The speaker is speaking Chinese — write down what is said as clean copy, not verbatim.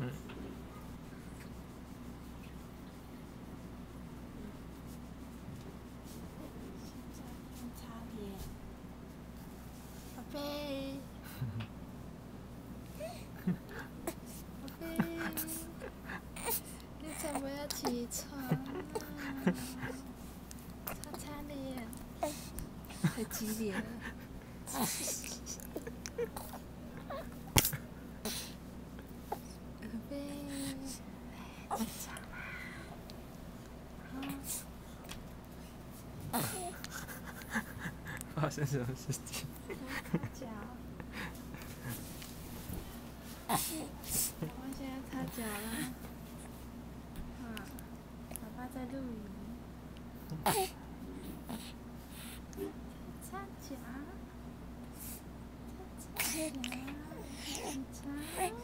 擦脸，宝贝，宝贝，你怎么要起床啊？擦擦脸，太激烈了。宝贝，起床啦！ 发生什么事情？ 擦脚。爸爸现在擦脚了。爸爸在录影。擦脚，擦脚，起床。